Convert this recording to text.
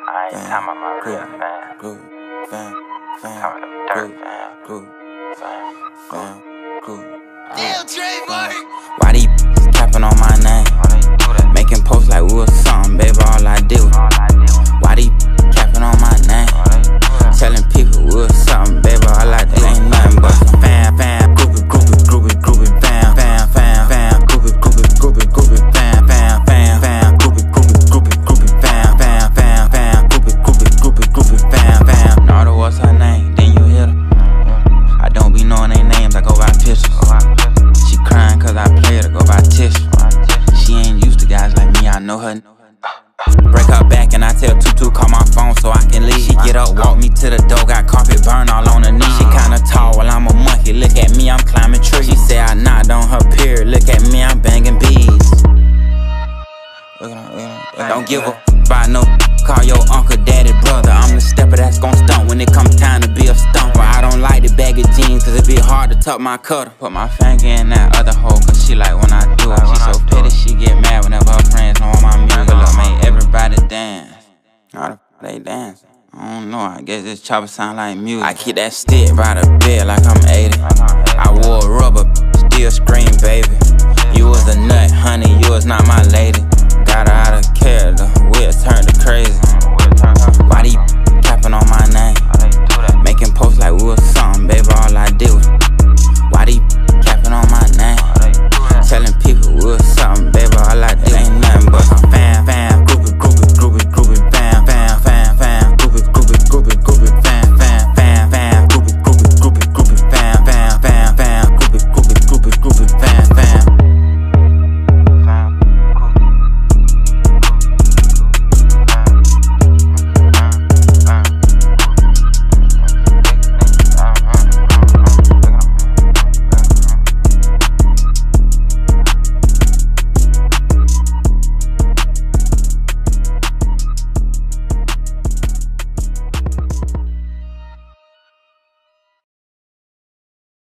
I ain't talking about my real fan. Talking about them dirt fan. Damn, Trayvon! Why these capping on my name? Making posts like we was something, baby, all I did was. Why these capping on my name? Telling people we was something, baby, all I did ain't nothing but some fam, groupie, fam, fam, groupie, groupie, fam, fam, groupie, fam, groupie, fam. Nardo, what's her name? Then you hit her. I don't be knowing their names, I go by pictures. She crying cause I played her, go by tissue. She ain't used to guys like me, I know her. Break her back and I tell Tutu call my phone so I can leave. She get up, walk me to the door, got carpet burn all on her knees. She kinda tall while I'm a monkey, look at me, I'm climbing trees. She say I knocked on her period, look at me, I'm banging bees. Don't give a by no, call your uncle, daddy, brother. I'm the stepper that's gon' stump when it come time to be a stumper. I don't like the baggy jeans cause it be hard to tuck my cutter. Put my finger in that other hole cause she like when I do it. She so petty, she get mad whenever her friends know all my music. Look, make everybody dance. How the f they dance? I don't know, I guess this chopper sound like music. I keep that stick by the bed like I'm 80. I wore a rubber, still scream, baby. You was a nut, honey, you was not my lady.